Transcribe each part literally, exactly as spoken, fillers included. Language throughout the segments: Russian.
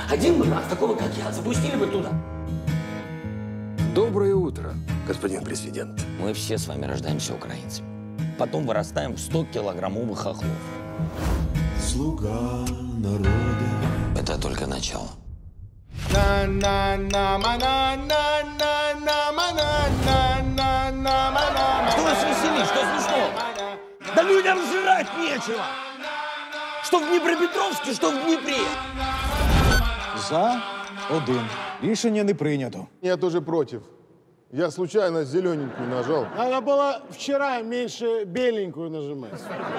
один бы раз такого, как я, запустили бы туда. Доброе утро, господин президент. Мы все с вами рождаемся украинцами. Потом вырастаем в сто килограммовых хохлов. Слуга народа. Это только начало. Что вас веселит? Что смешно? Да людям жрать нечего! Что в Дніпропетровську, що в Дніпрі. За один. Рішення не прийнято. Я тоже против. Я случайно зелененькую нажал. Надо было вчера меньше беленькую нажимать.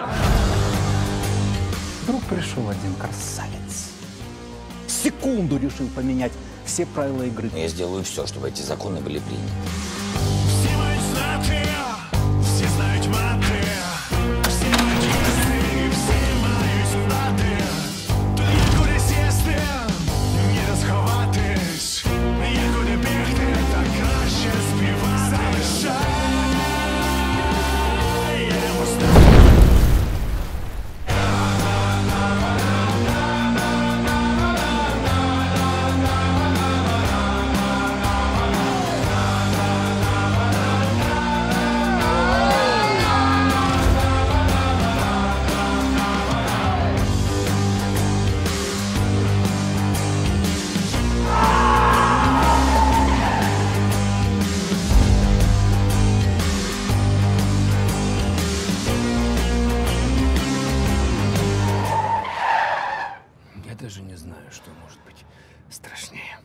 Вдруг пришел один красавец. Секунду решил поменять все правила игры. Я сделаю все, чтобы эти законы были приняты. Все мають знати, всі знають мати. Всі мають їсти, всі мають знати. Тут є куди сісти, ніде сховатись. Є куди бігти, так краще співати. Залишаємо стати. Я даже не знаю, что может быть страшнее.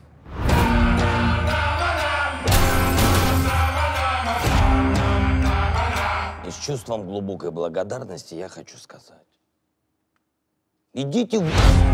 И с чувством глубокой благодарности я хочу сказать. Идите в...